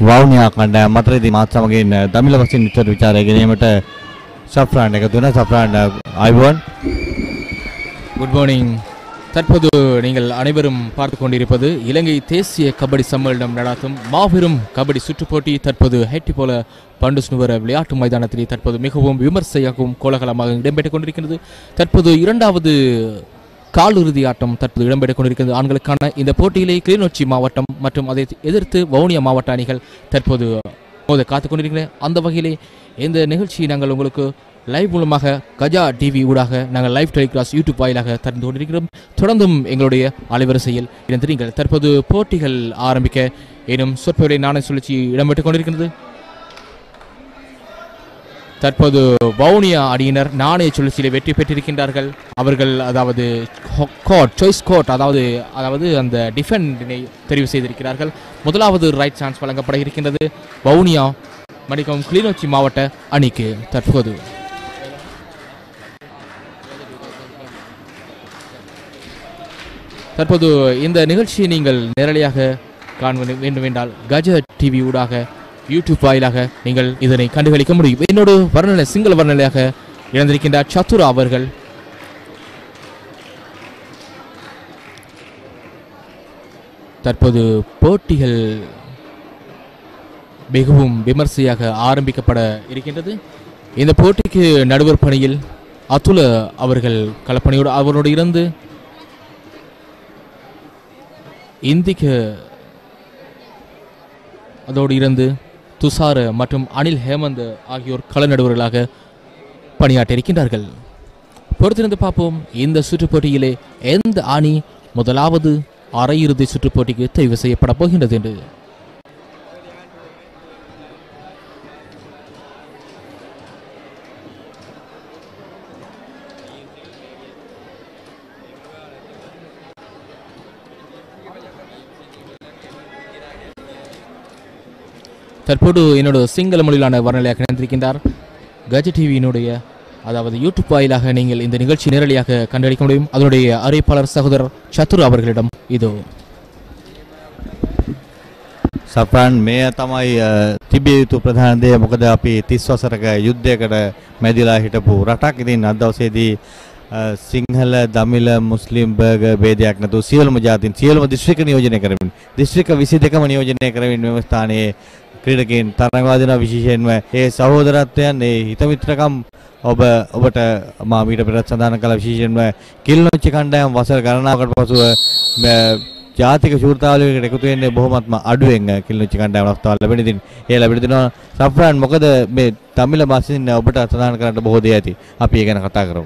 වවුනියා කණ්ඩායම අතරදී මාත් සමගින් දමිළ වශයෙන් විතර විචාරය ගැනීමට සෆ්රාන් එකතු වෙනවා. සෆ්රාන් අයිබෝන්. Good morning. தற்போது நீங்கள் அனைவரும் பார்த்து கொண்டிருப்பது இலங்கை தேசிய கபடி சம்மேளனம் நடாத்தும் மாபெரும் கபடி சுற்றுப் போட்டி. தற்போது ஹெட்டி போல பண்டுஸ்னுவர விளையாட்டு மைதானத்திலே தற்போது மிகவும் விமர்சையாகவும் கோலாகலமாக இடம்பெற்றுக் கொண்டிருக்கிறது. தற்போது இரண்டாவது காலிறுதி ஆட்டம் தற்போது இடம்பெற்றுக் கொண்டிருக்கிறது ஆண்களுக்கான. இந்த போட்டியிலே கிளிநொச்சி மாவட்டம் மற்றும் அதை எதிர்த்து வவுனியா மாவட்ட அணிகள் தற்போது மோத காத்துக் கொண்டிருக்கின்றன. அந்த வகையிலே இந்த நிகழ்ச்சியை நாங்கள் உங்களுக்கு லைவ் மூலமாக கஜா டிவி ஊடாக நாங்கள் லைவ் டெலிகிராஸ் யூடியூப் வாயிலாக தந்து கொண்டிருக்கிறோம். தொடர்ந்தும் எங்களுடைய அலைவரிசையில் இணைந்திருங்கள். தற்போது போட்டிகள் ஆரம்பிக்க எனும் சொற்பொழிவை நாணய சுழற்சி இடம்பெற்றுக் கொண்டிருக்கிறது. தற்போது வவுனியா அணியினர் நாணய சுழற்சியில் வெற்றி பெற்றிருக்கின்றார்கள். அவர்கள் அதாவது சாய்ஸ் கோட் அதாவது அந்த டிஃபெண்டினை தெரிவு செய்திருக்கிறார்கள். முதலாவது ரைட் சான்ஸ் வழங்கப்பட இருக்கின்றது வவுனியா மணிக்கம் கிளிநொச்சி மாவட்ட அணிக்கு. தற்போது இந்த நிகழ்ச்சியை நீங்கள் நேரடியாக காண வேண்டும் என்றால் கஜ டிவி ஊடாக யூடியூப் வாயிலாக நீங்கள் இதனை கண்டுகளிக்க முடியும். என்னோடு வர்ணனை சிங்கள வர்ணனையாக இழந்திருக்கின்றார் சத்துரா அவர்கள். தற்போது போட்டிகள் மிகவும் விமர்சையாக ஆரம்பிக்கப்பட இருக்கின்றது. இந்த போட்டிக்கு நடுவர் பணியில் அதுல அவர்கள் களப்பணியோடு அவரோடு இருந்து இந்திக்கு அதோடு இருந்து துஷார மற்றும் அனில் ஹேமந்த் ஆகியோர் கள நடுவர்களாக பணியாற்றியிருக்கின்றார்கள். பொறுத்திருந்து பார்ப்போம் இந்த சுற்றுப் போட்டியிலே எந்த அணி முதலாவது அரையிறுதி சுற்றுப் போட்டிக்கு தெரிவு செய்யப்பட போகின்றது என்று. தற்போது என்னோட சிங்கள மொழியிலான வர்ணனையாக இணைந்திருக்கின்றார் கஜ டிவியினுடைய அதாவது யூடியூப் வாயிலாக நீங்கள் இந்த நிகழ்ச்சி நேரடியாக கண்டறிக்க முடியும். அதனுடைய அறிவிப்பாளர் சகோதரர் சத்துரு அவர்களிடம் இதோ. සෆ්‍රාන් මේ තමයි තිබිය යුතු ප්‍රධාන දේ. මොකද අපි 30 වසරක යුද්ධයකට මැදිලා හිටපු රටක්. ඉතින් අද දවසේදී සිංහල දමිළ මුස්ලිම් බර්ග ભેදයක් නැතුව සියලුම ජාතීන් සියලුම දිස්ත්‍රික්ක නියෝජනය කරමින් දිස්ත්‍රික්ක 22ම නියෝජනය කරමින් මෙම ස්ථානයේ ක්‍රීඩකයන් තරඟවාදිනා. විශේෂයෙන්ම ඒ සහෝදරත්වයන් ඒ හිතමිත්‍රකම් ඔබට මා මීට පෙරත් සඳහන් කළ විශේෂයෙන්ම කිලිනොච්චි කණ්ඩායම වසර ගණනාවකට පසුව ජාතික ශූරතාවලයකට එකතු වෙන්නේ බොහොමත්ම අඩුවෙන් කිලිනොච්චි කණ්ඩායම අවස්ථාව ලැබෙන. ඉතින් ඒ ලැබෙන දිනවා සෆ්රාන් මොකද මේ තමිළ භාෂෙන් ඔබට සඳහන් කරන්න බොහෝ දේ ඇති. අපි ඒ ගැන කතා කරමු.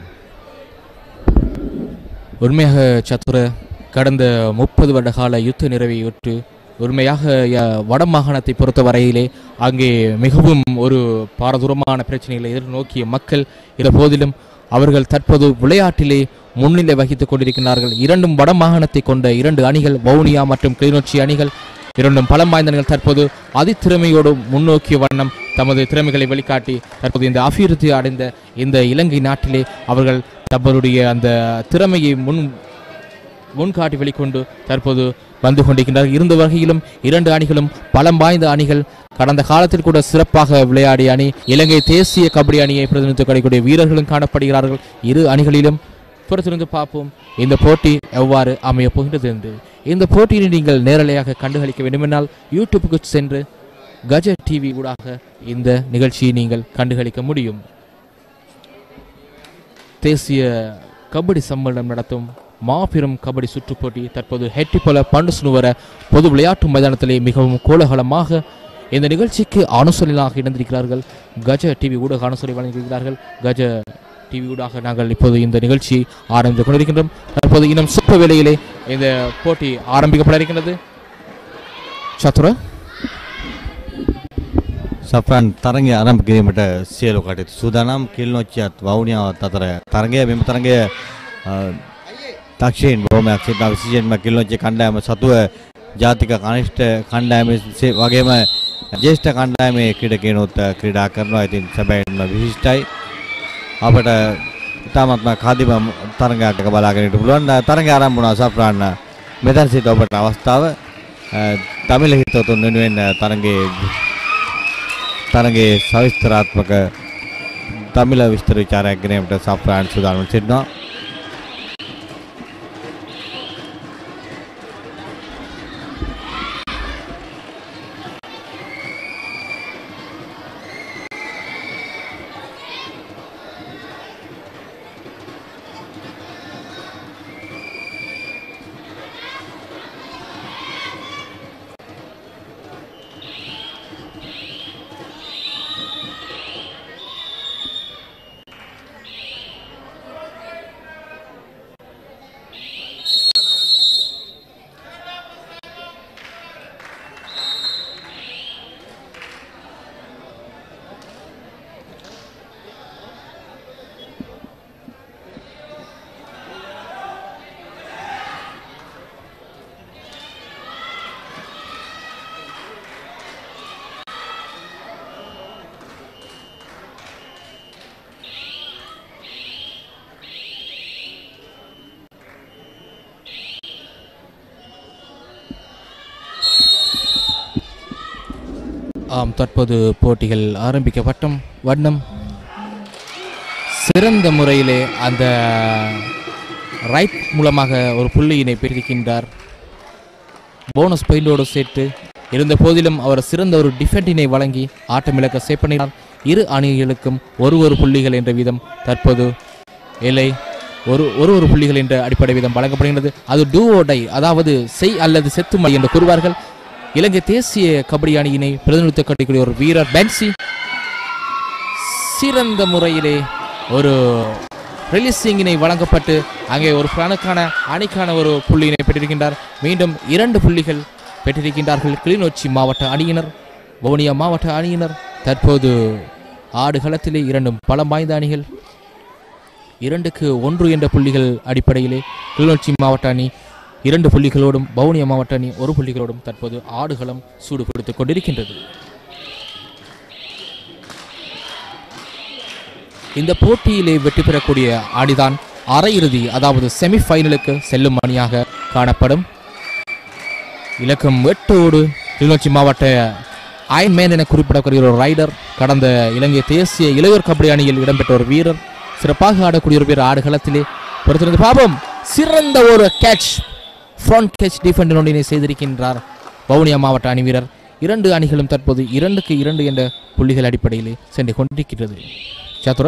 உண்மையாக சத்துர கடந்த 30 வருட கால யுத்த நிறைவையொட்டு உண்மையாக வட மாகாணத்தை பொறுத்த வரையிலே அங்கே மிகவும் ஒரு பாரதூரமான பிரச்சனைகளை எதிர்நோக்கிய மக்கள் இருந்த போதிலும் அவர்கள் தற்போது விளையாட்டிலே முன்னிலை வகித்துக் கொண்டிருக்கிறார்கள். இரண்டும் வட மாகாணத்தை கொண்ட இரண்டு அணிகள் வவுனியா மற்றும் கிளிநொச்சி அணிகள் இரண்டும் பலம் வாய்ந்த அணிகள் தற்போது அதித்திறமையோடு முன்னோக்கிய வண்ணம் தமது திறமைகளை வெளிக்காட்டி தற்போது இந்த அபிவிருத்தி அடைந்த இந்த இலங்கை நாட்டிலே அவர்கள் தங்களுடைய அந்த திறமையை முன்காட்டி வெளிக்கொண்டு தற்போது வந்து கொண்டிருக்கின்றார்கள். இருந்த வகையிலும் இரண்டு அணிகளும் பலம் வாய்ந்த அணிகள். கடந்த காலத்தில் கூட சிறப்பாக விளையாடிய அணி இலங்கை தேசிய கபடி அணியை பிரதிநிதித்துவம் கிடைக்கக்கூடிய வீரர்களும் காணப்படுகிறார்கள். இரு அணிகளிலும் பொறுத்திருந்து பார்ப்போம் இந்த போட்டி எவ்வாறு அமைய போகின்றது என்று. இந்த போட்டியை நீங்கள் நேரலையாக கண்டுகளிக்க வேண்டுமென்றால் யூடியூப்புக்கு சென்று கஜ டிவி ஊடாக இந்த நிகழ்ச்சியை நீங்கள் கண்டுகளிக்க முடியும். தேசிய கபடி சம்மேளனம் நடத்தும் மாபெரும் கபடி சுற்றுப் போட்டி தற்போது ஹெட்டி போல பண்டுஸ்னுவர பொது விளையாட்டு மைதானத்திலே மிகவும் கோலாகலமாக இந்த நிகழ்ச்சிக்கு அனுசரணையாக இணைந்திருக்கிறார்கள். கஜ டிவி ஊடாக அனுசரணை வழங்கியிருக்கிறார்கள். கஜ டிவி ஊடாக நாங்கள் இப்போது இந்த நிகழ்ச்சியை ஆரம்பித்துக் கொண்டிருக்கின்றோம். தற்போது இன்னும் சொற்ப வேளையிலே இந்த போட்டி ஆரம்பிக்கப்பட இருக்கின்றது. சத்துர සෆ්‍රාන් තරගය ආරම්භ කිරීමට සියලු කටයුතු සූදානම්. කිලිනොච්චියත් වවුනියාවත් අතර තරගය මෙම තරගය දක්ෂිණ බොහොමයක් සිටින විශේෂයෙන්ම කිලිනොච්චි කණ්ඩායම සතුව ජාතික කනිෂ්ඨ කණ්ඩායම වගේම ජ්‍යෙෂ්ඨ කණ්ඩායමේ ක්‍රීඩකයන්ුත් ක්‍රීඩා කරනවා. ඉතින් සැබෑවටම විශිෂ්ටයි. අපට ඉතාමත්ම කාදිම තරගයක් බලාගෙන ඉන්න පුළුවන්. තරගය ආරම්භ වුණා සෆ්‍රාන්. මෙතන සිට ඔබට අවස්ථාව තමිල හිතවතුන් වෙනුවෙන් තරගේ සවිස්තරාත්මක තමිල විස්තර විචාරයක් ගෙනීමට සෆ්රාන් සූදානම් සිටිනවා. தற்போது போட்டிகள் ஆரம்பிக்கப்பட்டும் வண்ணம் சிறந்த முறையிலே அந்த ரைட் மூலமாக ஒரு புள்ளியினை பெற்றிருக்கின்றார். போனஸ் பாயிண்டோடு சேர்த்து இருந்த போதிலும் அவர் சிறந்த ஒரு டிஃபெண்டினை வழங்கி ஆட்டமிழக்க சேப்பனினார். இரு அணிகளுக்கும் ஒரு புள்ளிகள் என்ற வீதம் தற்போது இல்லை ஒரு புள்ளிகள் என்ற அடிப்படை வீதம் வழங்கப்படுகின்றது. அது டூ ஓ டை, அதாவது செய் அல்லது செத்துமை என்று கூறுவார்கள். இலங்கை தேசிய கபடி அணியினை பிரதிநிதித்துவக்கூடிய ஒரு வீரர் பென்சி சிறந்த முறையிலே ஒரு ரிலீசிங்கினை வழங்கப்பட்டு அங்கே ஒரு அணிக்கான ஒரு புள்ளியினை பெற்றிருக்கின்றார். மீண்டும் 2 புள்ளிகள் பெற்றிருக்கின்றார்கள் கிளிநொச்சி மாவட்ட அணியினர், வவுனியா மாவட்ட அணியினர். தற்போது ஆடுகளத்திலே இரண்டும் பலம் வாய்ந்த அணிகள். 2-1 என்ற புள்ளிகள் அடிப்படையிலே கிளிநொச்சி மாவட்ட அணி 2 புள்ளிகளோடும் வவுனியா மாவட்ட அணி 1 புள்ளிகளோடும் தற்போது ஆடுகளம் சூடுபிடித்துக் கொண்டிருக்கின்றது. இந்த போட்டியிலே வெற்றி பெறக்கூடிய அணிதான் அரையிறுதி, அதாவது செமிஃபைனலுக்கு செல்லும் அணியாக காணப்படும். இலக்கம் 8ஓடு கிளிநொச்சி மாவட்ட அயன்மேன் என குறிப்பிடக்கூடிய ஒரு ரைடர், கடந்த இலங்கை தேசிய இளையோர் கபடி அணியில் இடம்பெற்ற ஒரு வீரர், சிறப்பாக ஆடக்கூடிய ஒரு வீரர் ஆடுகளத்திலே பொறுத்திருந்து பாபம். சிறந்த ஒரு கேட்ச், ஃப்ரண்ட் கேட்ச் டிஃபெண்டர் ஒன்றினை செய்திருக்கின்றார் வவுனியா மாவட்ட அணி வீரர். 2 அணிகளும் தற்போது 2-2 என்ற புள்ளிகள் அடிப்படையிலே சென்று கொண்டிருக்கிறது. චතුර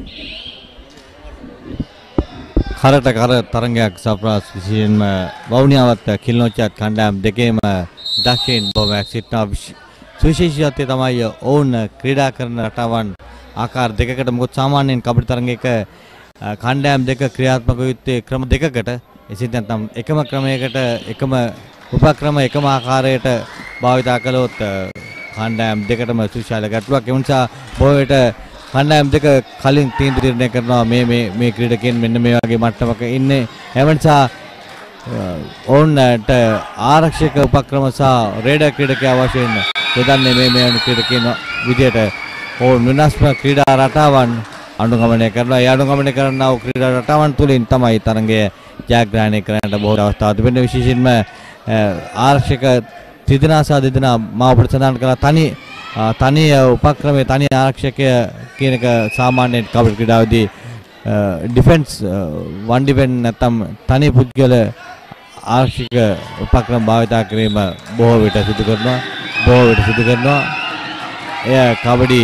හරට කර තරගයක් සප්‍රාස් විශේෂයෙන්ම වවුනියාවත් කිලිනොච්චත් කණ්ඩායම් දෙකේම දක්ෂින් බොමයක් සිටිනවා. සුවිශේෂීත්වය තමයි ඔවුන් ක්‍රීඩා කරන රටාවන් ආකාර දෙකකට. මොකද සාමාන්‍යයෙන් කබඩි තරගයක කණ්ඩායම් දෙක ක්‍රියාත්මක යුත්තේ ක්‍රම දෙකකට. එසේත් නැත්නම් එකම ක්‍රමයකට එකම උපක්‍රම එකම ආකාරයට භාවිතා කළොත් කණ්ඩායම් දෙකටම සුවිශාල ගැටලුවක්. ඒ නිසා බොහෝ විට කණ්ඩායම් දෙක කලින් තීන්දුව කරනවා මේ ක්‍රීඩකයන් මෙන්න මේ වගේ මට්ටමක ඉන්නේ. ඒ නිසා ඔවුන්ට ආරක්ෂක උපක්‍රම සහ රේඩර් ක්‍රීඩකයා වශයෙන් යොදන්නේ මේ ක්‍රීඩකයන් විදියට ඔවුන් වෙනස්ම ක්‍රීඩා රටාවන් අනුගමනය කරනවා. ඒ අනුගමනය කරනා වූ ක්‍රීඩා රටාවන් තුලින් තමයි තරගය ජයග්‍රහණය කරන්නට බොහෝ අවස්ථා තිබෙනවා. විශේෂයෙන්ම ආරක්ෂක තිදෙනා සහ දෙදෙනා මාව ප්‍රතිසන්දාන කරලා තනි උපක්‍රමයේ තනි ආරක්ෂකය කියන එක සාමාන්‍යයෙන් කබඩි ක්‍රීඩාවේදී ඩිෆෙන්ස් වන් ඩිෆෙන්ස් නැත්නම් තනි පුද්ගල ආරක්ෂක උපක්‍රම භාවිතා කිරීම බොහෝ විට සිදු කරනවා. එය කබඩි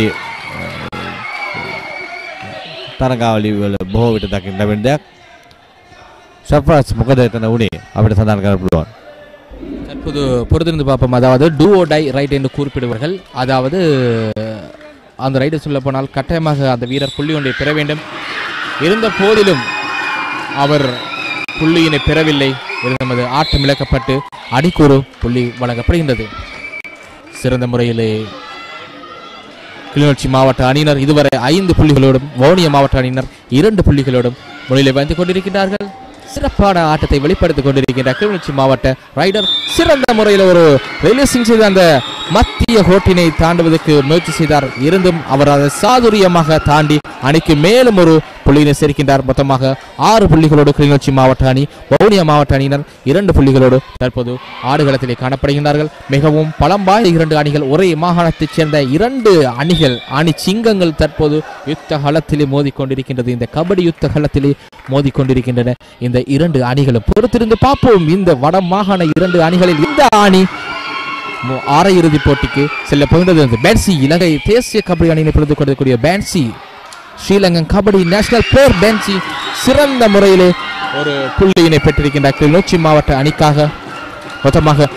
තරගාවලිය වල බොහෝ විට දකින්න ලැබෙන දෙයක්. සප්‍රාස් මොකද එතන උනේ අපිට සඳහන් කරන්න පුළුවන්. தற்போது பொறுத்திருந்து பார்ப்போம். அதாவது டூ ஓ டை ரைட் என்று குறிப்பிடுவார்கள். அதாவது அந்த ரைடர் சொல்ல போனால் கட்டாயமாக அந்த வீரர் புள்ளி ஒன்றை பெற வேண்டும். இருந்த போதிலும் அவர் புள்ளியினை பெறவில்லை. இருந்தது ஆட்டம் இழக்கப்பட்டு அணிக்கூறு புள்ளி வழங்கப்படுகின்றது. சிறந்த முறையிலே கிளிநொச்சி மாவட்ட அணியினர் இதுவரை 5 புள்ளிகளோடும் வவுனியா மாவட்ட அணியினர் 2 புள்ளிகளோடும் முன்னிலை வந்து கொண்டிருக்கிறார்கள். சிறப்பான ஆட்டத்தை வெளிப்படுத்திக் கொண்டிருக்கின்ற கிளிநொச்சி மாவட்ட ரைடர் சிறந்த முறையில் ஒரு ரிலீசிங் செய்து அந்த மத்திய கோட்டினை தாண்டுவதற்கு முயற்சி செய்தார். இருந்தும் அவர் அதை சாதுரியமாக தாண்டி அணிக்கு மேலும் ஒரு புள்ளியினை சேர்க்கின்றார். மொத்தமாக 6 புள்ளிகளோடு கிளிநொச்சி மாவட்ட அணி, வவுனியா மாவட்ட அணியினர் 2 புள்ளிகளோடு தற்போது ஆடுகளத்திலே காணப்படுகின்றார்கள். மிகவும் பலம் வாய்ந்த 2 அணிகள், ஒரே மாகாணத்தைச் சேர்ந்த 2 அணிகள், அணி சிங்கங்கள் தற்போது யுத்த களத்திலே மோதிக்கொண்டிருக்கின்றது. இந்த கபடி யுத்த களத்திலே மோதிக்கொண்டிருக்கின்றன இந்த 2 அணிகளும். பொறுத்திருந்து பார்ப்போம் இந்த வட மாகாண 2 அணிகளில் இந்த அணி அரையிறுதி போட்டிக்கு செல்ல போகின்றது. பேன்சி இலங்கை தேசிய கபடி அணியினை பிரதிநிதித்துவம் கொண்டிருக்கக்கூடிய Fancy, Sri Lankan kabaddi national player Fancy சிறந்த முறையிலே ஒரு புள்ளியினை பெற்றிருக்கின்றார் கிளிநொச்சி மாவட்ட அணிக்காக. மொத்தமாக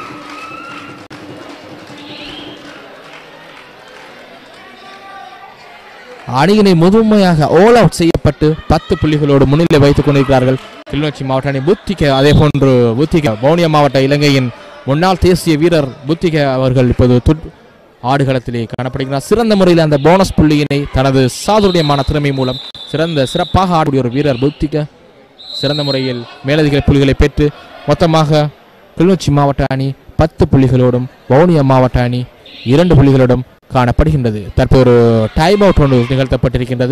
அணியினை முழுமையாக ஆல் அவுட் செய்யப்பட்டு 10 புள்ளிகளோடு முன்னிலை வைத்துக் கொண்டிருக்கிறார்கள் கிளிநொச்சி மாவட்ட அணி. புத்திக, அதே போன்று புத்திக வவுனியா மாவட்ட இலங்கையின் முன்னாள் தேசிய வீரர் புத்திக அவர்கள் இப்போது ஆடுகளத்திலே காணப்படுகிறார். சிறந்த முறையில் அந்த போனஸ் புள்ளியினை தனது சாதுரியமான திறமை மூலம் சிறப்பாக ஆடக்கூடிய ஒரு வீரர் புத்திக சிறந்த முறையில் மேலதிக புள்ளிகளை பெற்று மொத்தமாக கிளிநொச்சி மாவட்ட அணி 10 புள்ளிகளோடும் வவுனியா மாவட்ட அணி 2 புள்ளிகளோடும் காணப்படுகின்றது. தற்போது டைம் அவுட் ஒன்று நிகழ்த்தப்பட்டிருக்கின்றது.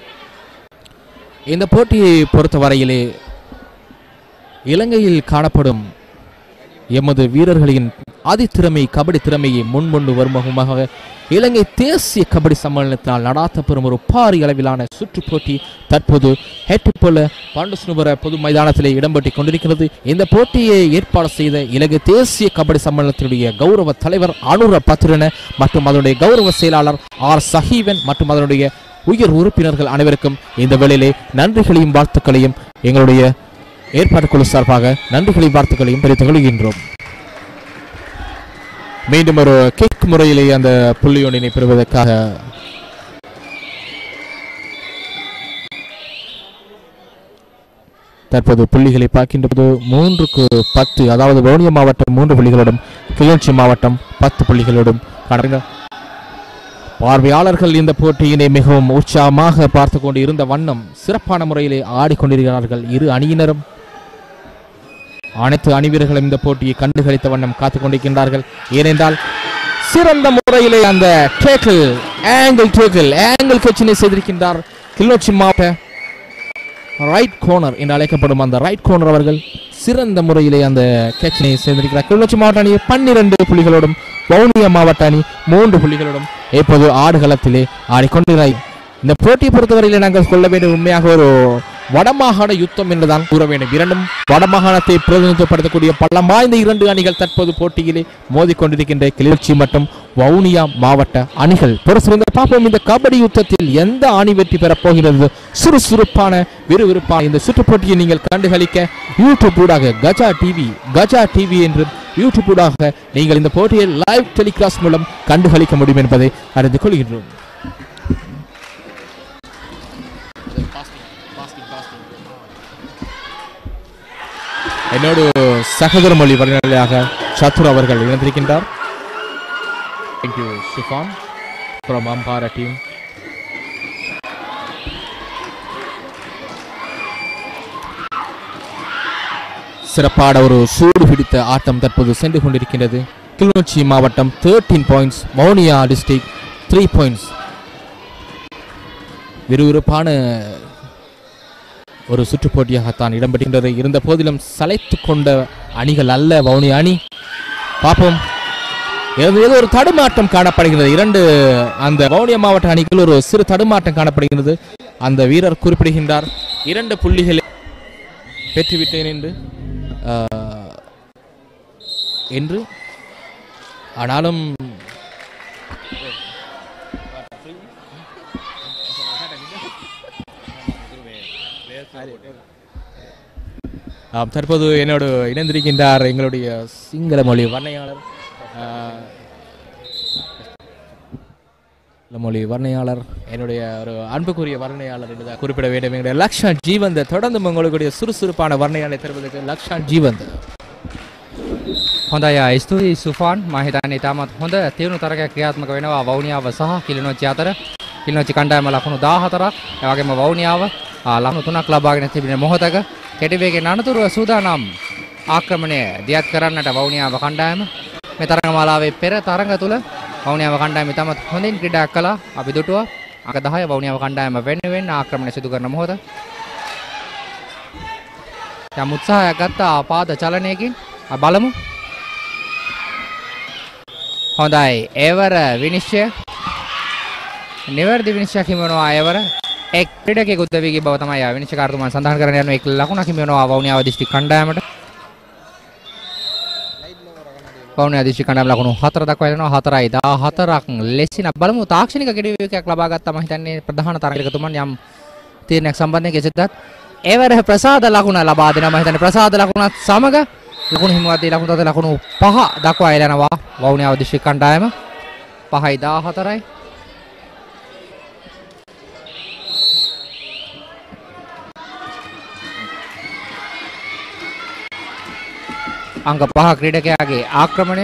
இந்த போட்டியை பொறுத்தவரையிலே இலங்கையில் காணப்படும் எமது வீரர்களின் அதித்திறமை கபடி திறமையை முன்கொண்டு வருமுகமாக இலங்கை தேசிய கபடி சம்மேளனத்தினால் நடாத்தப்பெறும் ஒரு பாரிய அளவிலான சுற்று போட்டி தற்போது ஹெட்டுப்போல பாண்டுஸ்னுவர பொது மைதானத்திலே இடம்பெற்றுக் கொண்டிருக்கிறது. இந்த போட்டியை ஏற்பாடு செய்த இலங்கை தேசிய கபடி சம்மேளனத்தினுடைய கௌரவ தலைவர் அனுர பத்ரன மற்றும் அதனுடைய கௌரவ செயலாளர் ஆர் சஹீவன் மற்றும் அதனுடைய உயர் உறுப்பினர்கள் அனைவருக்கும் இந்த வேளையிலே நன்றிகளையும் வாழ்த்துக்களையும் எங்களுடைய ஏற்பாடு குழு சார்பாக நன்றிகளையும் வாழ்த்துக்களையும் தெரிவித்துக் கொள்கின்றோம். மீண்டும் ஒரு கிக் முறையிலே அந்த புள்ளியொன்றினை பெறுவதற்காக தற்போது புள்ளிகளை பார்க்கின்ற போது 3-10, அதாவது வவுனியா மாவட்டம் 3 புள்ளிகளோடும் கிளிநொச்சி மாவட்டம் 10 புள்ளிகளோடும் காண பார்வையாளர்கள் இந்த போட்டியினை மிகவும் உற்சாகமாக பார்த்து கொண்டு இருந்த வண்ணம் சிறப்பான முறையிலே ஆடிக்கொண்டிருக்கிறார்கள். இரு அணியினரும் அனைத்து அணிவீரர்களும் இந்த போட்டியை கண்டுகளித்த வண்ணம் காத்துக் கொண்டிருக்கின்றார்கள். ஏனென்றால் சிறந்த முறையிலே அந்த ஆங்கிள் கேட்சினை செய்திருக்கின்றார் கிளிநொச்சி மாவட்ட ரைட் கோர்னர் என்று அழைக்கப்படும் அந்த ரைட் கோர்னர் அவர்கள் சிறந்த முறையிலே அந்த கேட்சினை செய்திருக்கிறார். கிளிநொச்சி மாவட்ட அணி 12 புள்ளிகளோடும் வவுனியா மாவட்ட அணி 3 புள்ளிகளோடும் இப்போது ஆடுகளத்திலே ஆடிக்கொண்டிருக்கிறார். இந்த போட்டியை பொறுத்தவரையில் நாங்கள் சொல்ல வேண்டிய உண்மையாக ஒரு வடமாகாண யுத்தம் என்றுதான் கூற வேண்டும். 2 வடமாகாணத்தை பிரதிநிதித்துவப்படுத்தக்கூடிய பலம் வாய்ந்த 2 அணிகள் தற்போது போட்டியிலே மோதிக்கொண்டிருக்கின்ற கிளிநொச்சி மற்றும் வவுனியா மாவட்ட அணிகள். பொறுத்திருந்து பார்ப்போம் இந்த கபடி யுத்தத்தில் எந்த அணி வெற்றி பெறப் போகிறது. சுறுசுறுப்பான விறுவிறுப்பான இந்த சுற்றுப் போட்டியை நீங்கள் கண்டுகளிக்க யூடியூப் ஊடாக கஜா டிவி என்று யூடியூப் ஊடாக நீங்கள் இந்த போட்டியை லைவ் டெலிகாஸ்ட் மூலம் கண்டுகளிக்க முடியும் என்பதை அறிந்து கொள்கின்றோம். என்னோடு சகோதர மொழி வல்லுநராக சத்துர் அவர்கள் இணைந்திருக்கின்றார். Thank you, Shifan from Ampara team. சிறப்பான ஒரு சூடு பிடித்த ஆட்டம் தற்போது சென்று கொண்டிருக்கின்றது. கிளிநொச்சி மாவட்டம் 13 பாயிண்ட்ஸ், வவுனியா டிஸ்ட்ரிக்ட் 3 பாயிண்ட்ஸ். விறுவிறுப்பான ஒரு சுற்று போட்டியாகத்தான் இடம்பெறுகின்றது. இருந்த போதிலும் சளைத்து கொண்ட அணிகள் அல்ல வவுனியா அணி. பார்ப்போம், ஏதோ ஒரு தடுமாற்றம் காணப்படுகிறது. அந்த வவுனியா மாவட்ட அணிகள் ஒரு சிறு தடுமாற்றம் காணப்படுகிறது. அந்த வீரர் குறிப்பிடுகின்றார் 2 புள்ளிகளை பெற்றுவிட்டேன் என்று. ஆனாலும் தற்போது என்னோடு இணைந்திருக்கின்றார் எங்களுடைய சிங்கள மொழி வர்ணையாளர் என்னுடைய ஒரு அன்புக்குரிய வர்ணையாளர் என்று குறிப்பிட வேண்டும். எங்களுடைய லக்ஷான் ஜீவந்த தொடர்ந்து உங்களுடைய சுறுசுறுப்பான வர்ணையாளரை தருவதற்கு லக்ஷான் ஜீவந்த. හොඳයි ස්තුතියි සුෆාන්. මම හිතන්නේ තාමත් හොඳ තියුණු තරගයක් ක්‍රියාත්මක වෙනවා වවුනියාව සහ කිලිනොච්චි අතර. කිලිනොච්චි කණ්ඩායම ලකුණු 14ක්, ඒ වගේම වවුනියාව ලකුණු 3ක් ලබාගෙන තිබෙන මොහොතක කෙටි වේගයෙන් අනතුරුව සූදානම් ආක්‍රමණය දියත් කරන්නට වවුනියාව කණ්ඩායම. මේ තරඟමාලාවේ පෙර තරඟ තුල වවුනියාව කණ්ඩායම ඉතාමත් හොඳින් ක්‍රීඩා කළා. අපි දුටුවා අංක 10 වවුනියාව කණ්ඩායම වෙනුවෙන් ආක්‍රමණය සිදු කරන මොහොත. යම් උත්සාහයක් ගත්තා පාද චලනයකින් බලමු. හොඳයි එවර විනිශ්චය නිවැරදි විනිශ්චයක් හිමිවනවා එවර. එක් ක්‍රීඩකයෙකු උදවියගේ බව තමයි විනිශ්චයකාරතුමා සඳහන් කරගෙන යනවා. එක් ලකුණක් හිමිවනවා වවුනියාව දිස්ත්‍රික් කණ්ඩායමට. වවුනියාව දිස්ත්‍රික් කණ්ඩායම ලකුණු 4 දක්වා යනවා. 4-14ක් ලෙසින් බලමු. තාක්ෂණික කෙඩවියකයක් ලබා ගත්තා මම හිතන්නේ ප්‍රධාන තරගයකතුමන් යම් තීරණයක් සම්බන්ධයෙන් කෙසේදත් එවර ප්‍රසාද ලකුණ ලබා දෙනවා. මම හිතන්නේ ප්‍රසාද ලකුණත් සමග ලකුණු හිමිවද්දී ලකුණු තත් ලකුණු 5 දක්වා යනවා වවුනියාව දිස්ත්‍රික් කණ්ඩායම. 5-14යි. අංක 5 ක්‍රීඩකයාගේ ආක්‍රමණය.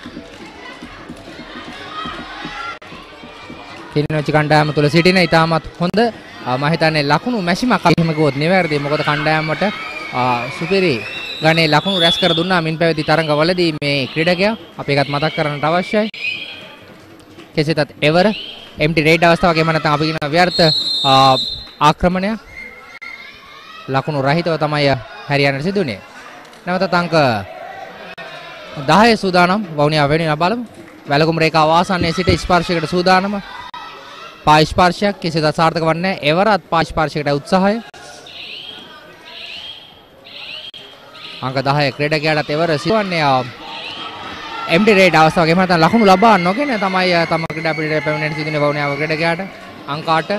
කිලිනොච්චි කණ්ඩායම තුල සිටින ඉතාමත් හොඳ මම හිතන්නේ ලකුණු මැෂිමක් එහෙම ගොත් නිවැරදි. මොකද කණ්ඩායමට සුපිරි ගණේ ලකුණු රැස් කර දුන්නා මින් පැවති තරඟවලදී මේ ක්‍රීඩකයා. අපි ඒකත් මතක් කරන්නට අවශ්‍යයි. කෙසේතත් එවර එම්ටි රේඩ් අවස්ථාවක එහෙම නැත්නම් අපි කියන ව්‍යර්ථ ආක්‍රමණය ලකුණු රහිතව තමයි හැරියන්නට සිදුනේ. නැවතත් අංක 10 සූදානම් වවුනියාව වෙනුවෙන් බලමු. වැලකුම් රේඛාව ආසන්නයේ සිට ස්පර්ශයකට සූදානම. පා ස්පර්ශයක් කෙසේද සාර්ථක වන්නේ එවරත් පා ස්පර්ශයකට උත්සාහය. අංක 10 ක්‍රීඩකයාට එවර සිදුවන්නේ එම්ඩි රේඩ් අවස්ථාවක එහෙම නැත්නම් ලකුණු ලබා නොගෙන තමයි තම ක්‍රීඩා පිළිවෙලට පැමිණෙන්න සිදුනේ වවුනියාව ක්‍රීඩකයාට. අංක 8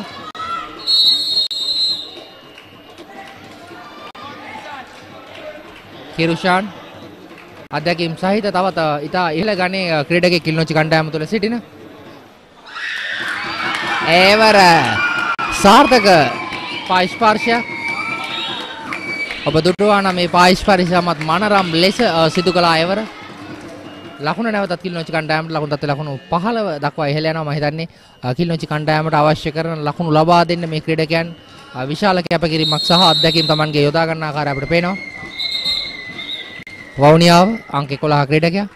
කිරුෂාන් අධ්‍යක්ෂිම් සහිත තවත් ඉතා ඉහළ ගණයේ ක්‍රීඩකයෙක් කිලිනොච්චි කණ්ඩායම තුළ සිටින එවර සාර්ථක පා ස්පර්ශයක්. ඔබ දුටුවා නම් මේ පා ස්පර්ශයමත් මනරම් ලෙස සිදු කළා එවර. ලකුණ නැවතත් කිලිනොච්චි කණ්ඩායමට ලකුණු තත් ලකුණු 15 දක්වා ඉහළ යනවා. මම හිතන්නේ කිලිනොච්චි කණ්ඩායමට අවශ්‍ය කරන ලකුණු ලබා දෙන්න මේ ක්‍රීඩකයන් විශාල කැපකිරීමක් සහ අත්දැකීම් Tamanගේ යොදා ගන්න ආකාරය අපිට පේනවා. වවුනියාව අංක 11 ක්‍රීඩකයා.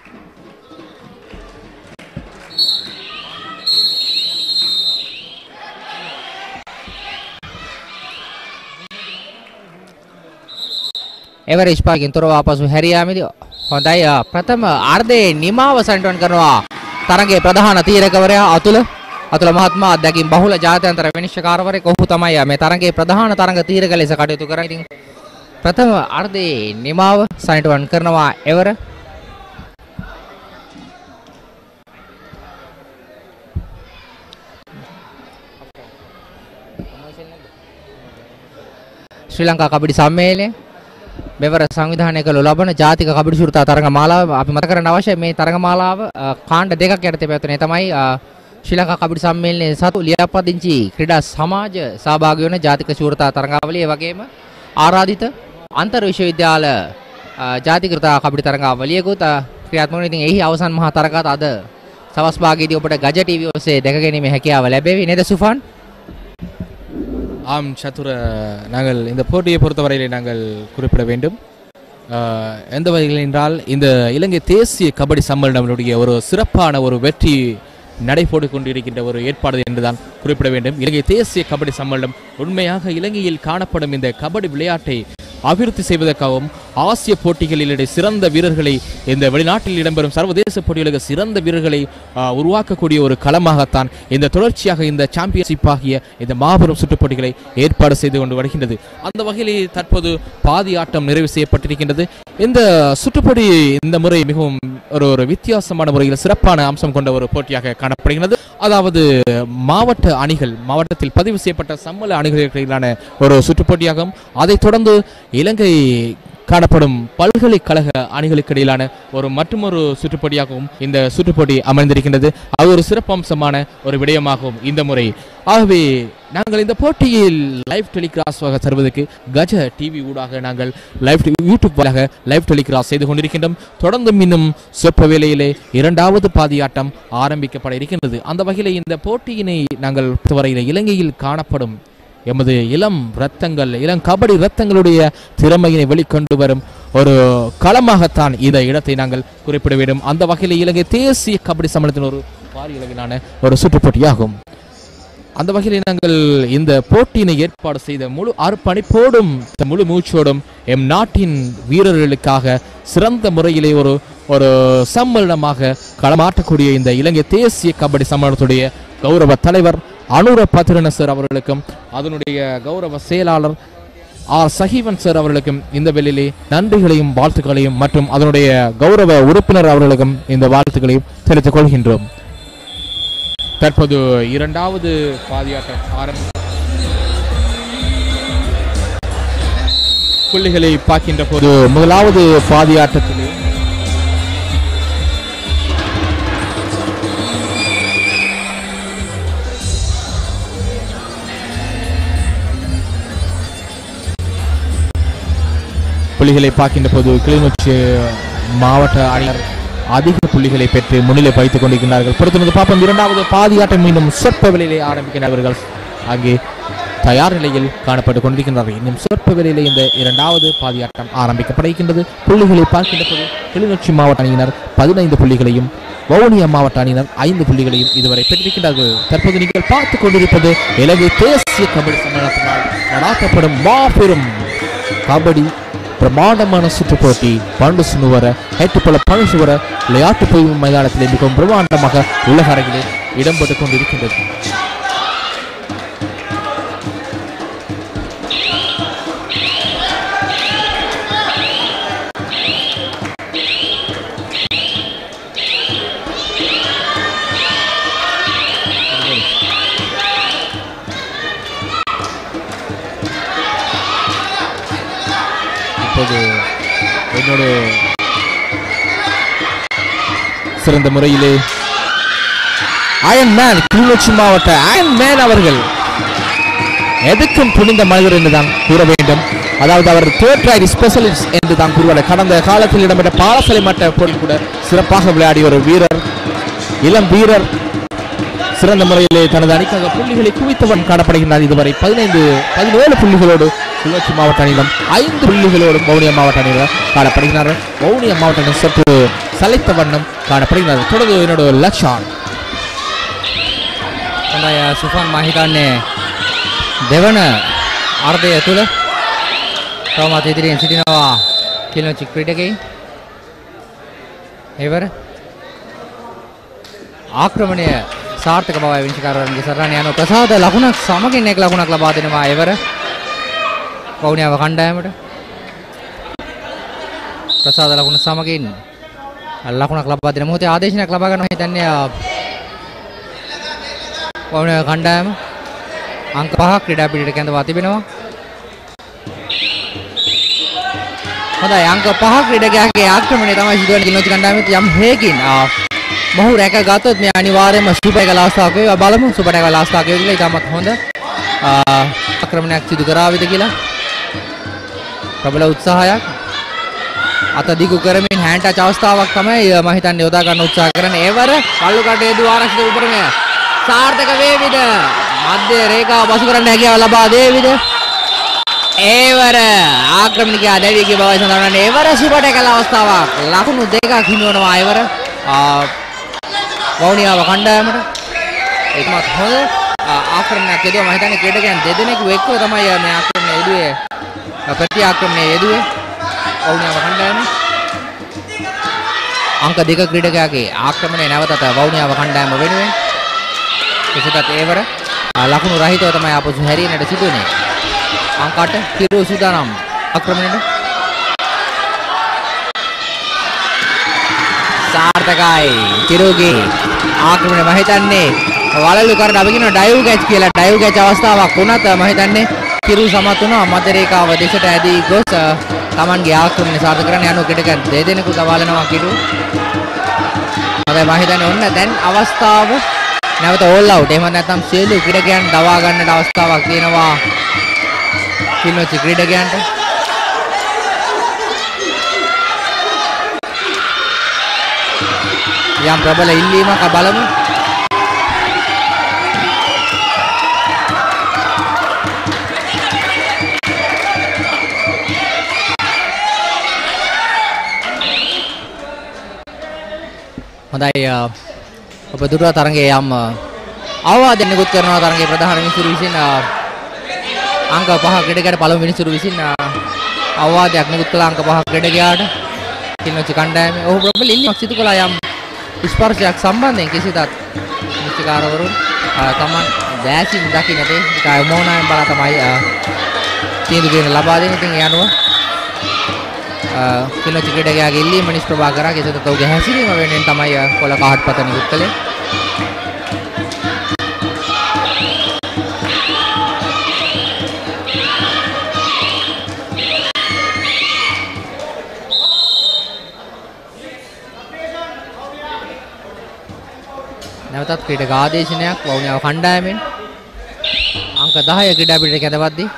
එවරේජ් පාකින් තොරව ආපසු හැරියාමේදී හොඳයි ප්‍රථම අර්ධයේ නිමාව සටන් කරනවා තරගයේ ප්‍රධාන තීරකවරයා අතුල මහත්මයා අධ්‍යක්ෂින් බහුල ජාත්‍යන්තර විනිශ්චයකාරවරයෙක්. ඔහු තමයි මේ තරගයේ ප්‍රධාන තරග තීරක ලෙස කටයුතු කරන්නේ. ඉතින් ප්‍රථම අර්ධයේ නිමාව සටන් කරනවා එවර. ශ්‍රී ලංකා කබඩි සම්මේලනය මෙවර සංවිධානය කළ ලබන ජාතික කබඩි ශෘතා තරඟ මාලාව අපි මතක කරන්න අවශ්‍යයි. මේ තරඟ මාලාව කාණ්ඩ දෙකක් යටතේ පැවැත්වෙන තමයි ශ්‍රී ලංකා කබඩි සම්මේලනයේ සතු ලියාපදිංචි ක්‍රීඩා සමාජ සහභාගී වන ජාතික ශෘතා තරඟාවලිය. ඒ වගේම ආරාධිත අන්තර් විශ්වවිද්‍යාල ජාතිකෘත කබඩි තරඟාවලියකුත් ක්‍රියාත්මක වෙන. ඉතින් එහි අවසන් මහා තරගات අද සවස් භාගයේදී ඔබට ගජ ටීවී ඔස්සේ දැක ගැනීමේ හැකියාව ලැබෙවි නේද සුෆාන්? ஆம் சதுர நாங்கள் இந்த போட்டியை பொறுத்தவரையிலே நாங்கள் குறிப்பிட வேண்டும். எந்த வகையில் என்றால் இந்த இலங்கை தேசிய கபடி சம்மேளனத்தினுடைய ஒரு சிறப்பான ஒரு வெற்றி நடைபோட்டுக் கொண்டிருக்கின்ற ஒரு ஏற்பாடு என்றுதான் குறிப்பிட வேண்டும். இலங்கை தேசிய கபடி சம்மேளனம் உண்மையாக இலங்கையில் காணப்படும் இந்த கபடி விளையாட்டை அபிவிருத்தி செய்வதற்காகவும் ஆசிய போட்டிகளில் சிறந்த வீரர்களை இந்த வெளிநாட்டில் இடம்பெறும் சர்வதேச போட்டிகளுக்கு சிறந்த வீரர்களை உருவாக்கக்கூடிய ஒரு களமாகத்தான் இந்த தொடர்ச்சியாக இந்த சாம்பியன்ஷிப் ஆகிய இந்த மாபெரும் சுற்றுப் போட்டிகளை ஏற்பாடு செய்து கொண்டு வருகின்றது. அந்த வகையில் தற்போது பாதி ஆட்டம் நிறைவு செய்யப்பட்டிருக்கின்றது. இந்த சுற்றுப்போட்டி இந்த முறை மிகவும் ஒரு வித்தியாசமான முறையில் சிறப்பான அம்சம் கொண்ட ஒரு போட்டியாக காணப்படுகிறது. அதாவது மாவட்ட அணிகள் மாவட்டத்தில் பதிவு செய்யப்பட்ட சம்மேளன அணிகளுக்கிடையிலான ஒரு சுற்றுப்போட்டியாகும். அதைத் தொடர்ந்து இலங்கை காணப்படும் பல்கலைக்கழக அணிகளுக்கு இடையிலான மற்றொரு சுற்றுப்போட்டியாகவும் இந்த சுற்றுப்போட்டி அமைந்திருக்கின்றது. அது ஒரு சிறப்பம்சமான ஒரு விடயமாகும் இந்த முறை. ஆகவே நாங்கள் இந்த போட்டியில் லைவ் டெலிகிராஸ் தருவதற்கு கஜ டிவி ஊடாக நாங்கள் யூடியூப் வழியாக லைவ் டெலிகிராஸ் செய்து கொண்டிருக்கின்றோம். தொடர்ந்தும் இன்னும் சொற்ப வேளையிலே இரண்டாவது பாதியாட்டம் ஆரம்பிக்கப்பட இருக்கின்றது. அந்த வகையில் இந்த போட்டியினை நாங்கள் பொறுத்தவரையில் இலங்கையில் காணப்படும் எமது இளம் ரத்தங்கள் இளம் கபடி ரத்தங்களுடைய திறமையினை வெளிக்கொண்டு வரும் ஒரு களமாகத்தான் இந்த இடத்தை நாங்கள் குறிப்பிட வேண்டும். அந்த வகையில் இலங்கை தேசிய கபடி சம்மேளனத்தின் ஒரு பாரிய அளவிலான ஒரு சுற்றுப் போட்டியாகும். அந்த வகையில் நாங்கள் இந்த போட்டியினை ஏற்பாடு செய்த முழு அர்ப்பணிப்போடும் முழு மூச்சோடும் எம் நாட்டின் வீரர்களுக்காக சிறந்த முறையிலே ஒரு சம்மேளனமாக களமாற்றக்கூடிய இந்த இலங்கை தேசிய கபடி சம்மேளனத்துடைய கௌரவ தலைவர் அனுர பத்ரன சார் அவர்களுக்கும் அதனுடைய கௌரவ செயலாளர் ஆர் சஹீவன் சார் அவர்களுக்கும் இந்த வெளியிலே நன்றிகளையும் வாழ்த்துக்களையும் மற்றும் அதனுடைய கௌரவ உறுப்பினர் அவர்களுக்கும் இந்த வாழ்த்துக்களையும் தெரிவித்துக் கொள்கின்றோம். தற்போது இரண்டாவது பாதியாட்டம் புள்ளிகளை பார்க்கின்ற போது முதலாவது பாதியாட்டத்திலே புள்ளிகளை பார்க்கின்ற போது கிளிநொச்சி மாவட்ட அணியினர் அதிக புள்ளிகளை பெற்று முன்னிலை வைத்துக் கொண்டிருக்கிறார்கள். பொறுத்திருந்து பார்ப்போம். இரண்டாவது பாதியாட்டம் மீண்டும் சொற்ப வேளையிலே ஆரம்பிக்கிறார்கள். அங்கே தயார் நிலையில் காணப்பட்டுக் கொண்டிருக்கின்றார்கள். இன்னும் சொற்ப வேளையிலே இந்த இரண்டாவது பாதியாட்டம் ஆரம்பிக்கப்படுகின்றது. புள்ளிகளை பார்க்கின்ற போது கிளிநொச்சி மாவட்ட அணியினர் 15 புள்ளிகளையும் வவுனியா மாவட்ட அணியினர் 5 புள்ளிகளையும் இதுவரை பெற்றிருக்கின்றார்கள். தற்போது நீங்கள் பார்த்துக் கொண்டிருப்பது இலங்கை தேசிய கபடி சம்மேளனத்தினால் நடாத்தப்படும் மாபெரும் கபடி பிரமாண்டமான சுற்றுப் போட்டி பண்டுசுனுவர ஹெட்டுப்பல பணுசுவர விளையாட்டு பொய்வு மைதானத்திலே மிகவும் பிரமாண்டமாக உலக அரங்கிலே இடம்பெற்றுக் கொண்டிருக்கின்றது. என்னோட சிறந்த முறையிலே அயன் மேன் கிளிநொச்சி மாவட்ட அயன் மேன் அவர்கள் எதுக்கும் துணிந்த மனிதர் என்றுதான் கூற வேண்டும். அதாவது அவர் தேர்ட் ஸ்பெஷலிஸ்ட் என்று தான் கூறுவார். கடந்த காலத்தில் இடம்பெற்ற பாலசலை மட்ட போட்டியில் கூட சிறப்பாக விளையாடிய ஒரு வீரர், இளம் வீரர், சிறந்த முறையிலே தனது அணிக்காக புள்ளிகளை குவித்தவன் காணப்படுகின்றார். இதுவரை 17 புள்ளிகளோடு கிளிநொச்சி மாவட்ட அணியிடம் 5 புள்ளிகளோடு வவுனியா மாவட்ட அணியினர் காணப்படுகிறார்கள். வவுனியா மாவட்ட அணி சற்று சலைத்த வண்ணம் காணப்படுகிறார்கள். தொடர்ந்து என்னோட லட்சம் සුෆන් මහිතන්නේ දෙවන අර්ධය තුළ තවමත් ඉදිරියෙන් සිටිනවා කිලිනොච්චි ක්‍රීඩකයින්. එවර ආක්‍රමණය සාර්ථක බවයි විනිශ්චයකාරවරුන්ගේ සරණ යන ප්‍රසාද ලකුණක් සමගින් එක් ලකුණක් ලබා දෙනවා එවර වවුනියාව කණ්ඩායමට. ප්‍රසාද ලකුණ සමගින් ලකුණක් ලබා දෙන මොහොතේ ආදේශනයක් ලබා ගන්නවා හිතන්නේ වවුනියාව කණ්ඩායම. අංක 5ක් ක්‍රීඩා පිටියට කැඳවා තිබෙනවා. හොඳයි, අංක 5ක් ක්‍රීඩකයාගේ ආක්‍රමණය තමයි සිදුවන්නේ කිලිනොච්චි කණ්ඩායමේ. යම් හේකින් මොහු රැක ගත්තොත් මේ අනිවාර්යයෙන්ම සුපර් එක අවස්ථාවක් වේවා. බලමු සුපර් එක අවස්ථාවක් වේවා කියලා. ඉතාමත් හොඳ ආක්‍රමණයක් සිදු කරාවිද කියලා. ප්‍රබල උත්සාහයක් අත දිගු කරමින් හෑන්ඩ් ටච් අවස්ථාවක් තමයි මම හිතන්නේ යොදා ගන්න උත්සාහ කරන්නේ. එවර කල්ලු කටේ දු ආරක්ෂිත උපරමය සාර්ථක වේවිද? මධ්‍ය රේඛාව පසු කරන්න හැකියාව ලබා දේවිද? එවර ආක්‍රමණිකයා දැවි ගිය බවයි සඳහන් වන්නේ. එවර සුපර් එක අවස්ථාවක් ලකුණු දෙකක් හිමිවනවා එවර වවුනියාව කණ්ඩායමට. ඒකමත් හොඳ ආක්‍රමණයක් යෙදුවා. මම හිතන්නේ ක්‍රීඩකයන් දෙදෙනෙකු එක්ව තමයි මේ ආක්‍රමණය යෙදුවේ. ප්‍රති ආක්‍රමණය යෙදුවේ වවුනියාව කණ්ඩායම. අංක 2 ක්‍රීඩකයාගේ ආක්‍රමණය නැවතත් වවුනියාව කණ්ඩායම වෙනුවෙන්. එසේත් ඒවර ලකුණු රහිතව තමයි ආපසු හැරියනට සිදුවන්නේ. අංක 8 කිරු සුදානම් ආක්‍රමණයට. සාර්ථකයි කිරුගේ ආක්‍රමණය. මම හිතන්නේ වලලු කරන අපි කියන ඩයිව් කැච් කියලා. ඩයිව් කැච් අවස්ථාවක් වුණත් මම හිතන්නේ කිරු සමත් වුණා. මධ්‍ය රේඛාව දෙසට ඇදී ගොස් තමන්ගේ ආක්‍රමණය සාර්ථක කරන්න යන ක්‍රීඩකයන් දෙදෙනෙකු දවාලනවා කිරු. හොඳයි, මම හිතන්නේ ඔන්න දැන් අවස්ථාව නැවත ඕල් අවුට්. එහෙම නැත්නම් සියලු ක්‍රීඩකයන් දවා ගන්නට අවස්ථාවක් තියෙනවා කිලිනොච්චි ක්‍රීඩකයන්ට. යම් ප්‍රබල ඉල්ලීමක් බලමු. හොඳයි ඔබ දුරව තරඟයේ යම් අවවාදයක් නිකුත් කරනවා තරඟයේ ප්‍රධාන විනිසුරු විසින් අංක 5 ක්‍රීඩකයාට පළමු විනිසුරු විසින් අවවාදයක් නිකුත් කළ අංක 5 ක්‍රීඩකයාට කිල්නොච්චි කණ්ඩායමේ ඔහු ප්‍රබල ඉල්ලීමක් සිදු කළා යම් ස්පර්ශයක් සම්බන්ධයෙන් කිසිදත් නිශ්චිකාරවරුන් තමන් දැසින් දකින්න තේ ඒකයි මොනායෙන් බලා තමයි තීන්දුව දෙන්න ලබා දෙන්නේ. ඉතින් ඒ අනුව කිල්නොච්චි ක්‍රීඩකයාගේ ඉල්ලීම නිෂ්ප්‍රභා කරා කිසිදත් ඔහුගේ හැසිරීම වෙනුවෙන් තමයි කොළ කහට් පත නිකුත් කළේ. නැවතත් ක්‍රීඩක ආදේශනයක් වවුනියාව කණ්ඩායමෙන් අංක 10 ක්‍රීඩා පිටට කැඳවද්දී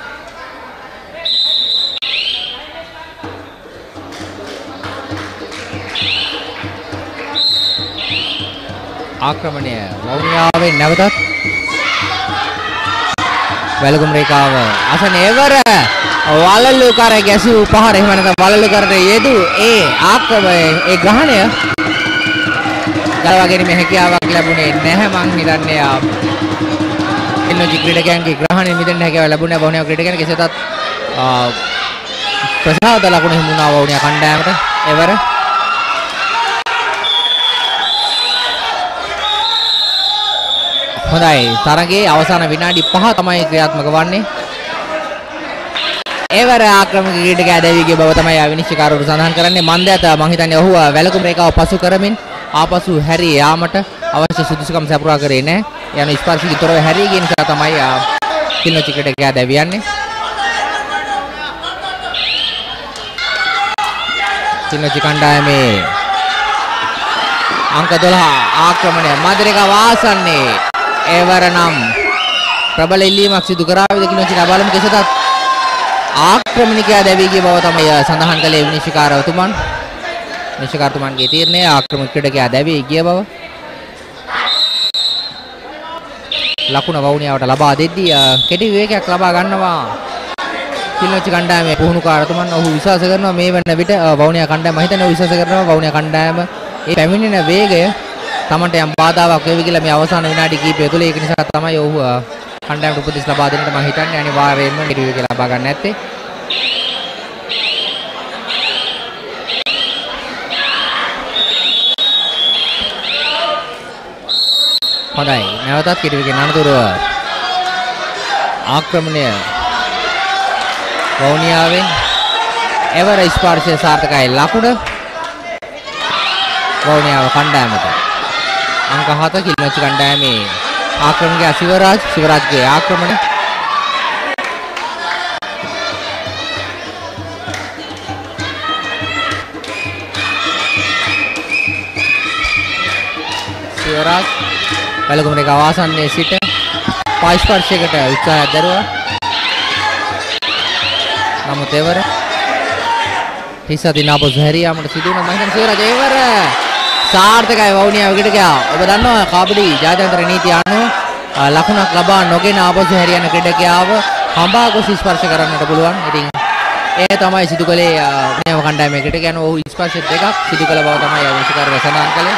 ආක්‍රමණය වවුනියාවෙන් නැවතත් වැලගුම් රේඛාව අසන එවර වලලු කර ගැසූ පහර එහෙම නැත්නම් වලලු කරට යෙදු ඒ ආක්‍රමණය ඒ ග්‍රහණය ගලවා ගැනීමේ හැකියාවක් ලැබුණේ නැහැ මං හිතන්නේ කිල්නොච්චි ක්‍රීඩකයන්ගේ ග්‍රහණය මිදෙන්න හැකියාව ලැබුණේ වවුනියා ක්‍රීඩකයන් කෙසේතත් ප්‍රසාද ලකුණු හිමුණා වවුනියා කණ්ඩායමට එවර හොඳයි තරගයේ අවසාන විනාඩි 5 තමයි ක්‍රියාත්මක වන්නේ. එවර ආක්‍රමක ක්‍රීඩකයා දැවි ගිය බව තමයි විනිශ්චයකාරවරු සඳහන් කරන්නේ. මන්දයත මං හිතන්නේ ඔහු වැලකුම් රේඛාව පසු කරමින් ආපසු හැරී යාමට අවශ්‍ය සුදුසුකම් සපුරා කරේ නැහැ. යන ස්පර්ශික තොරව හැරී ගිය නිසා තමයි කිල්නොච්චි ක්‍රීඩකයා දැවියන්නේ. කිල්නොච්චි කණ්ඩායමේ අංක 12 ආක්‍රමණය මන්දරේක වාසන්නේ එවර නම් ප්‍රබල ඉල්ලීමක් සිදු කරාවිද කිල්නොච්චි බලමු කෙසේතත් ආක්‍රමණිකයා දැවි ගිය බව තමයි සඳහන් කළේ විනිශ්චයකාරතුමන්. නිශ්චයකාරතුමන්ගේ තීරණය ආක්‍රමක ක්‍රීඩකයා දැවි ගිය බව ලකුණ වවුනියාවට ලබා දෙද්දී කෙටි විවේකයක් ලබා ගන්නවා කිල්නොච්චි කණ්ඩායමේ පුහුණුකාරතුමන්. ඔහු විශ්වාස කරනවා මේ වන විට වවුනියා කණ්ඩායම මම හිතන්නේ ඔහු විශ්වාස කරනවා වවුනියා කණ්ඩායම ඒ පැමිණෙන වේගය තමන්ට යම් බාධාවක් වෙවි කියලා මේ අවසාන විනාඩි කිහිපය තුළ. ඒක නිසා තමයි ඔහු කණ්ඩායමට උපදෙස් ලබා දෙන්නට මම හිතන්නේ අනිවාර්යයෙන්ම කෙටි විවේකයක් ලබා ගන්න නැත්තේ. හොඳයි නැවතත් කෙටි විවේකේ අනතුරුව ආක්‍රමණය වවුනියාවෙන් එවර ස්පර්ශය සාර්ථකයි ලකුණ වවුනියාව කණ්ඩායමට. අංක 7 කිල්නොච්චි කණ්ඩායමේ ආක්‍රමණිකයා සිවරාජ්ගේ ආක්‍රමණය සිවරාජ් වැලකුම් රේඛාව ආසන්නයේ සිට පාස්පර්ශයකට උත්සාහයක් දරුවා. නමුත් එවර හිසදින ආපසු හැරියාමට සිදු වුණා. මම හිතන්නේ සිවරාජ් එවර සාර්ථකයි වවුනියාව ක්‍රීඩකයා. ඔබ දන්නවා කබඩි ජාත්‍යන්තර නීතිය අනුව ලකුණක් ලබා නොගෙන ආපසු හැරියන ක්‍රීඩකයාව හඹා ගොස් ස්පර්ශ කරන්නට පුළුවන්. ඉතින් ඒ තමයි සිදු කළේ වවුනියාව කණ්ඩායමේ ක්‍රීඩකයන්. ඔහු ස්පර්ශ දෙකක් සිදු කළ බව තමයි විනිශ්චයකාරවරු සඳහන් කළේ.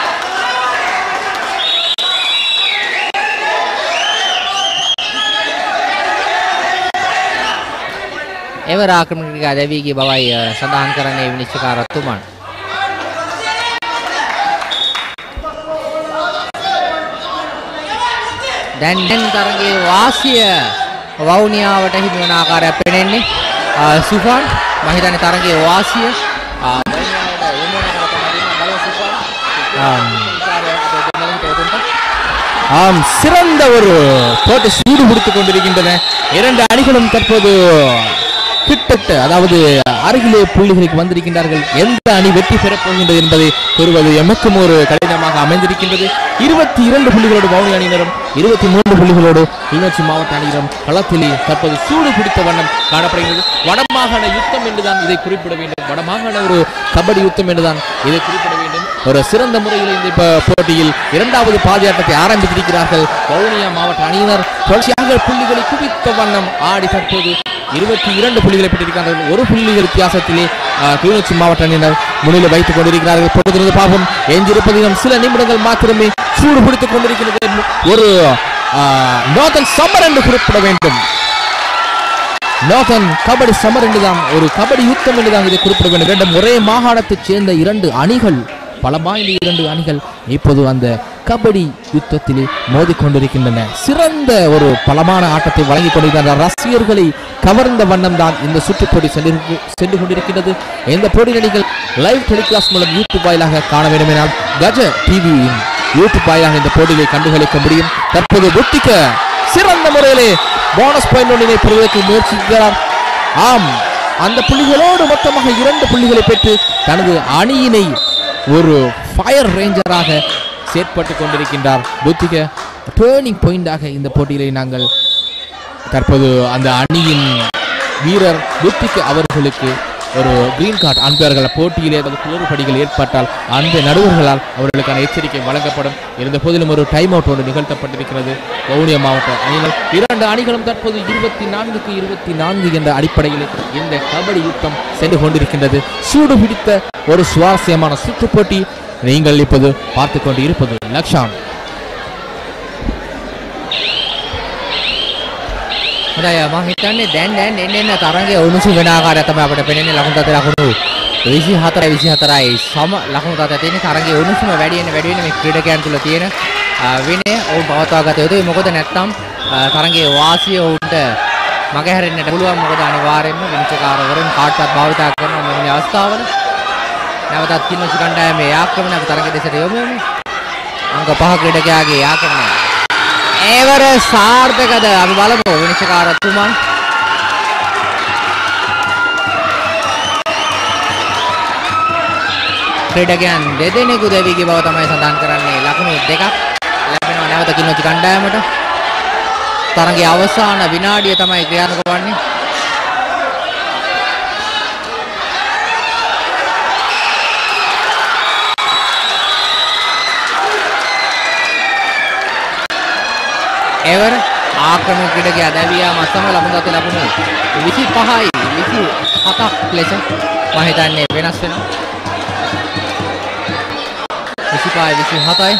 එවර ආක්‍රමණිකයා දැවි ගිය බවයි සඳහන් කරන්නේ විනිශ්චයකාරතුමන්. දැන් තරගයේ වාසිය වවුනියාවට හිමි වන ආකාරයක් පෙනෙන්නේ. සුෆාන් මම හිතන්නේ තරගයේ වාසිය වවුනියාවට යොමු වෙන ආකාරය තමයි බලව සුෆාන්. சிறந்த ஒரு போட்டி சூடு பிடித்துக் கொண்டிருக்கின்றன. இரண்டு அணிகளும் தற்போது கிட்டத்தட்ட அதாவது அருகிலே புள்ளிகளுக்கு வந்திருக்கின்றார்கள். எந்த அணி வெற்றி பெறப் போகின்றது என்பதை கூறுவது எமக்கும் ஒரு கடினமாக அமைந்திருக்கின்றது. 22 புள்ளிகளோடு வவுனியா அணியினரும் 23 புள்ளிகளோடு கிளிநொச்சி மாவட்ட அணியினரும் களத்தில் தற்போது சூடு பிடித்த வண்ணம் காணப்படுகிறது. வடமாகாண யுத்தம் என்றுதான் இதை குறிப்பிட வேண்டும். வடமாகாண ஒரு கபடி யுத்தம் என்றுதான் இதை குறிப்பிட வேண்டும். ஒரு சிறந்த முறையில் இந்த போட்டியில் இரண்டாவது பாதியாட்டத்தை ஆரம்பித்திருக்கிறார்கள். வவுனியா மாவட்ட அணியினர் தொடர்ச்சியாக புள்ளிகளை குவித்த வண்ணம் ஆடி தற்போது 22 புள்ளிகளை பெற்றிருக்கிறார்கள். ஒரு புள்ளிகள் வித்தியாசத்திலே கிளிநொச்சி மாவட்ட அணியினர் முன்னிலை வைத்துக் கொண்டிருக்கிறார்கள். பொறுத்திருந்து பார்ப்போம். எஞ்சிருப்பது இன்னும் சில நிமிடங்கள் மாத்திரமே. சூடு பிடித்துக் கொண்டிருக்கிறது. ஒரு நார்த்தன் சம்மர் என்று குறிப்பிட வேண்டும். நார்த்தன் கபடி சமர் என்றுதான், ஒரு கபடி யுத்தம் என்றுதான் இதை குறிப்பிட வேண்டும். இரண்டும் ஒரே மாகாணத்தைச் சேர்ந்த 2 அணிகள், பலமாய்ந்த 2 அணிகள் இப்போது அந்த கபடி யுத்தத்திலே மோதிக்கொண்டிருக்கின்றன. சிறந்த ஒரு பலமான ஆட்டத்தை வழங்கிக் கொண்டிருக்கின்ற ரசிகர்களை கவர்ந்த வண்ணம் தான் இந்த சுற்றுப்போட்டி சென்று கொண்டிருக்கிறது. இந்த போட்டி நடிகள் லைவ் டெலிகாஸ்ட் மூலம் யூடியூப் வாயிலாக காண வேண்டும் என கஜ டிவியின் யூடியூப் வாயிலாக இந்த போட்டியை கண்டுகளிக்க முடியும். தற்போது புத்திக்க சிறந்த முறையிலே போனஸ் பாயிண்ட் ஒன்றினை பெறுவதற்கு முயற்சிக்கிறார். ஆம், அந்த புள்ளிகளோடு மொத்தமாக 2 புள்ளிகளை பெற்று தனது அணியினை ஒரு ஃபயர் ரேஞ்சராக செயற்பட்டுக் கொண்டிருக்கின்றார். புத்திக டேர்னிங் பாயிண்டாக இந்த போட்டியிலே நாங்கள் தற்போது அந்த அணியின் வீரர் புத்திக அவர்களுக்கு ஒரு கிரீன் கார்டு அன்பர்கள் போட்டியிலே குளறுபடிகள் ஏற்பட்டால் அந்த நடுவர்களால் அவர்களுக்கான எச்சரிக்கை வழங்கப்படும். இருந்த போதிலும் ஒரு டைம் அவுட் ஒன்று நிகழ்த்தப்பட்டிருக்கிறது. வவுனியா மாவட்ட அணிகள் 2 அணிகளும் தற்போது 24க்கு 24 என்ற அடிப்படையில் இந்த கபடி யுத்தம் சென்று கொண்டிருக்கின்றது. சூடு பிடித்த ஒரு சுவாரஸ்யமான சுற்று போட்டி நீங்கள் இப்போது பார்த்து கொண்டு இருப்பது லக்ஷான். මම හිතන්නේ දැන් එන්න තරඟයේ උණුසුම් වෙන ආකාරය තමයි අපිට පේන්නේ. ලකුණු තත්ත්වය ලකුණු 24-24යි සම ලකුණු තත්ත්වය තියෙන. තරඟයේ උණුසුම වැඩි වෙන මේ ක්‍රීඩකයන් තුල තියෙන විනය ඔවුන් පවත්වා ගත යුතුයි. මොකද නැත්නම් තරඟයේ වාසිය ඔවුන්ට මගහැරෙන්නට පුළුවන්. මොකද අනිවාර්යයෙන්ම විනිශ්චයකාරවරුන් කාඩ්පත් භාවිත කරන මේ අවස්ථාවල නැවතත් කිලිනොච්චි කණ්ඩායමේ ආක්‍රමණය අපි තරඟ දෙසට යොමු වෙමු. අංක 5 ක්‍රීඩකයාගේ ආක්‍රමණය ඒවර සාර්ථකද අපි බලමු විනිශ්චයකාරතුමන්. ක්‍රීඩකයන් දෙදෙනෙකු දෙවිගේ බව තමයි සඳහන් කරන්නේ. ලකුණු 2ක් ලැබෙනවා නැවත කිලිනොච්චි කණ්ඩායමට. තරඟයේ අවසාන විනාඩිය තමයි ක්‍රියාත්මක වන්නේ. එවර ආක්‍රමණ ක්‍රීඩකයා දැවියා මත්තම ලකුණු තත්ත්වය ලකුණු 25යි 27ක් ලෙස මම හිතන්නේ වෙනස් වෙනවා. 25යි 27යි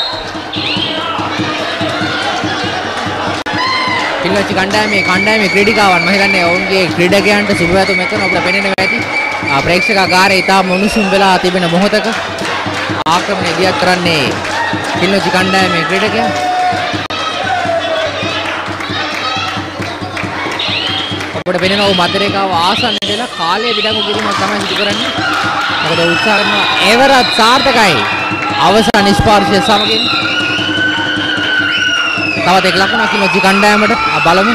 කිලිනොච්චි කණ්ඩායමේ ක්‍රීඩිකාවන් මම හිතන්නේ ඔවුන්ගේ ක්‍රීඩකයන්ට සුබපැතුම් එක්කන ඔබට පෙනෙනවා ඇති. ප්‍රේක්ෂකාගාරයේ ඉතාම උණුසුම් වෙලා තිබෙන මොහොතක ආක්‍රමණය ඉදිරියට කරන්නේ කිලිනොච්චි කණ්ඩායමේ ක්‍රීඩකයා. අපිට වෙනවා මද්දරේකාව ආසන්නට වෙලා කාලය විඩංගු කිරීමක් තමයි සිදු කරන්නේ. මොකද උත්සාහ කරනවා එවරත් සාර්ථකයි. අවසාන නිෂ්පාර්ශය සමගින් තවත් එක් ලකුණක් කිලිනොච්චි කණ්ඩායමට බලමු.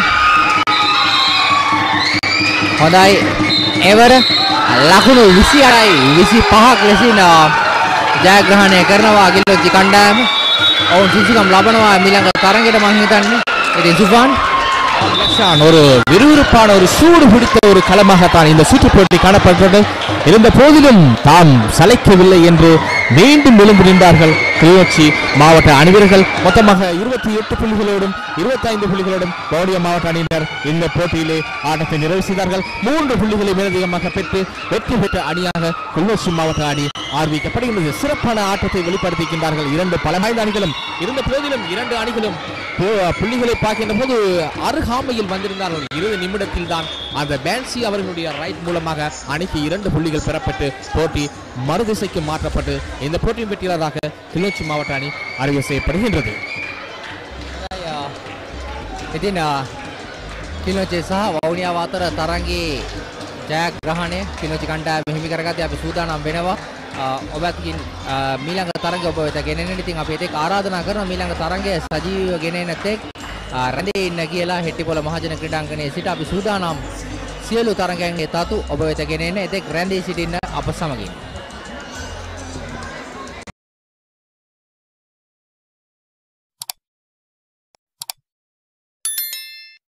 හොඳයි. එවර ලකුණු 28යි 25ක් ලෙසින් ජයග්‍රහණය කරනවා කිලිනොච්චි කණ්ඩායම. ඔවුන් සිසිකම් ලබනවා ඊළඟ තරඟයට මම හිතන්නේ. ඉතින් සුෆාන් ஒரு விறுவிறுப்பான ஒரு சூடு பிடித்த ஒரு களமாகத்தான் இந்த சுற்றுப் போட்டி காணப்பட்டது. இருந்த போதிலும் தாம் சளைக்கவில்லை என்று மீண்டும் எழுந்து நின்றார்கள் கிளிநொச்சி மாவட்ட அணிவீரர்கள். மொத்தமாக 28 புள்ளிகளோடும் 25 புள்ளிகளோடும் வவுனியா மாவட்ட அணியினர் இந்த போட்டியிலே ஆட்டத்தை நிறைவு செய்தார்கள். 3 புள்ளிகளை மேலதிகமாக பெற்று வெற்றி பெற்ற அணியாக கிளிநொச்சி மாவட்ட அணி அறிவிக்கப்படுகிறது. சிறப்பான ஆட்டத்தை வெளிப்படுத்திக்கின்றார்கள் 2 பலமாய்ந்த அணிகளும். இருந்த போதிலும் 2 அணிகளும் புள்ளிகளை பார்க்கின்ற போது அருகாமையில் வந்திருந்தார்கள். 20 நிமிடத்தில் தான் அந்த பேன்சி அவர்களுடைய ரைட் மூலமாக அணிக்கு 2 புள்ளிகள் பெறப்பட்டு போட்டி மறுதிசைக்கு மாற்றப்பட்டு இந்த போட்டியின் வெற்றியாளராக கிளிநொச்சி மாவட்ட அணி அறிவு செய்யப்படுகின்றது. ඉතින් කිලිනොච්චි සහ වවුනියාව අතර තරඟයේ ජයග්‍රහණය කිලිනොච්චි කණ්ඩායම හිමි කරගත්තේ. අපි සූදානම් වෙනවා ඔබත්කින් මීළඟ තරඟය ඔබ වෙත ගෙනෙන්න. ඉතින් අපි ඒක ආරාධනා කරනවා මීළඟ තරඟය සජීවීව ගෙනෙන්න තෙක් රැඳී ඉන්න කියලා හෙට්ටිපොළ මහජන ක්‍රීඩාංගණයේ සිට අපි සූදානම් සියලු තරඟයන්ගේ තතු ඔබ වෙත ගෙනෙන්න. එතෙක් රැඳී සිටින්න අප සමගින්.